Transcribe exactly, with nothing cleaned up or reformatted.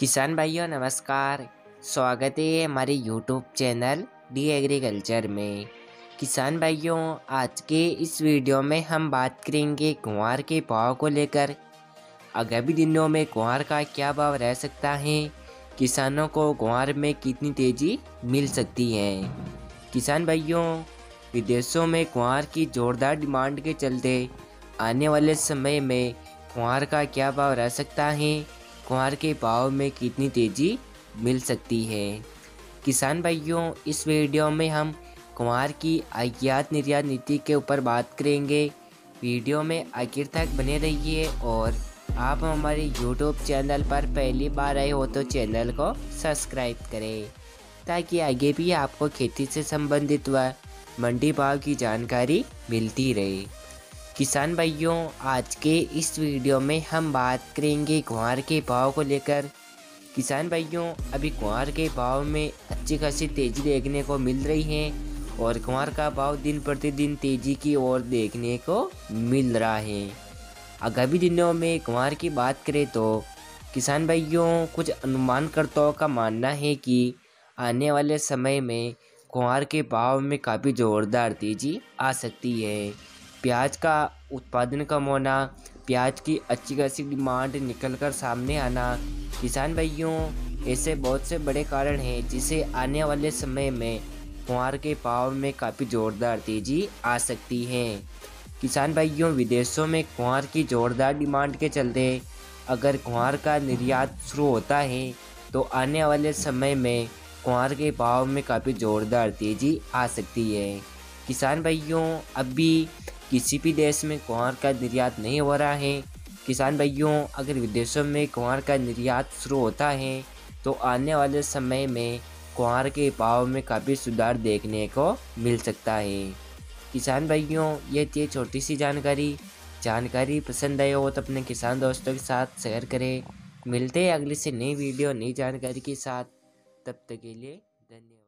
किसान भाइयों नमस्कार। स्वागत है हमारे यूट्यूब चैनल डी एग्रीकल्चर में। किसान भाइयों, आज के इस वीडियो में हम बात करेंगे ग्वार के भाव को लेकर। आगामी दिनों में ग्वार का क्या भाव रह सकता है, किसानों को ग्वार में कितनी तेज़ी मिल सकती है। किसान भाइयों, विदेशों में ग्वार की जोरदार डिमांड के चलते आने वाले समय में ग्वार का क्या भाव रह सकता है, ग्वार के भाव में कितनी तेज़ी मिल सकती है। किसान भाइयों, इस वीडियो में हम ग्वार की आयात निर्यात नीति के ऊपर बात करेंगे। वीडियो में आखिर तक बने रहिए और आप हमारे यूट्यूब चैनल पर पहली बार आए हो तो चैनल को सब्सक्राइब करें, ताकि आगे भी आपको खेती से संबंधित व मंडी भाव की जानकारी मिलती रहे। किसान भाइयों, आज के इस वीडियो में हम बात करेंगे ग्वार के भाव को लेकर। किसान भाइयों, अभी ग्वार के भाव में अच्छी खासी तेज़ी देखने को मिल रही है और ग्वार का भाव दिन प्रतिदिन तेज़ी की ओर देखने को मिल रहा है। आगामी दिनों में ग्वार की बात करें तो किसान भाइयों, कुछ अनुमानकर्ताओं का मानना है कि आने वाले समय में ग्वार के भाव में काफ़ी ज़ोरदार तेज़ी आ सकती है। प्याज का उत्पादन कम होना, प्याज की अच्छी खासी डिमांड निकल कर सामने आना, किसान भाइयों ऐसे बहुत से बड़े कारण हैं जिसे आने वाले समय में ग्वार के भाव में काफ़ी ज़ोरदार तेज़ी आ सकती है। किसान भाइयों, विदेशों में ग्वार की ज़ोरदार डिमांड के चलते अगर ग्वार का निर्यात शुरू होता है तो आने वाले समय में ग्वार के भाव में काफ़ी ज़ोरदार तेज़ी आ सकती है। किसान भाइयों, अभी किसी भी देश में ग्वार का निर्यात नहीं हो रहा है। किसान भाइयों, अगर विदेशों में ग्वार का निर्यात शुरू होता है तो आने वाले समय में ग्वार के भाव में काफ़ी सुधार देखने को मिल सकता है। किसान भाइयों, ये थी छोटी सी जानकारी। जानकारी पसंद आई हो तो अपने किसान दोस्तों के साथ शेयर करें। मिलते हैं अगली से नई वीडियो नई जानकारी के साथ। तब तक के लिए धन्यवाद।